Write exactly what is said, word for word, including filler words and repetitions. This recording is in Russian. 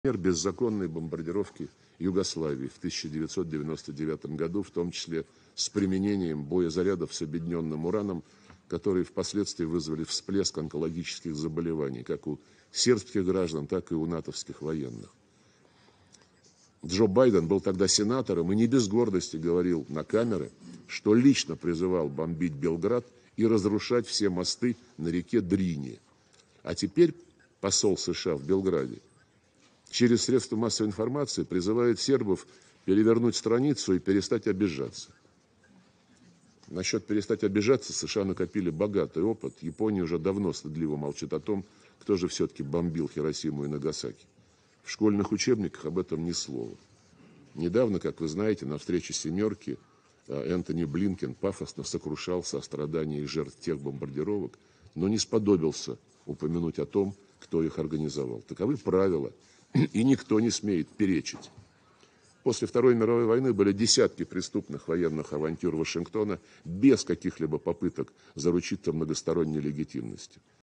Например, беззаконной бомбардировки Югославии в тысяча девятьсот девяносто девятом году, в том числе с применением боезарядов с объединенным ураном, которые впоследствии вызвали всплеск онкологических заболеваний, как у сербских граждан, так и у натовских военных. Джо Байден был тогда сенатором и не без гордости говорил на камеры, что лично призывал бомбить Белград и разрушать все мосты на реке Дрини. А теперь посол США в Белграде через средства массовой информации призывает сербов перевернуть страницу и перестать обижаться. Насчет перестать обижаться США накопили богатый опыт. Япония уже давно стыдливо молчит о том, кто же все-таки бомбил Хиросиму и Нагасаки. В школьных учебниках об этом ни слова. Недавно, как вы знаете, на встрече «семерки» Энтони Блинкен пафосно сокрушался о страданиях жертв тех бомбардировок, но не сподобился упомянуть о том, кто их организовал. Таковы правила, и никто не смеет перечить. После Второй мировой войны были десятки преступных военных авантюр Вашингтона без каких-либо попыток заручиться многосторонней легитимностью.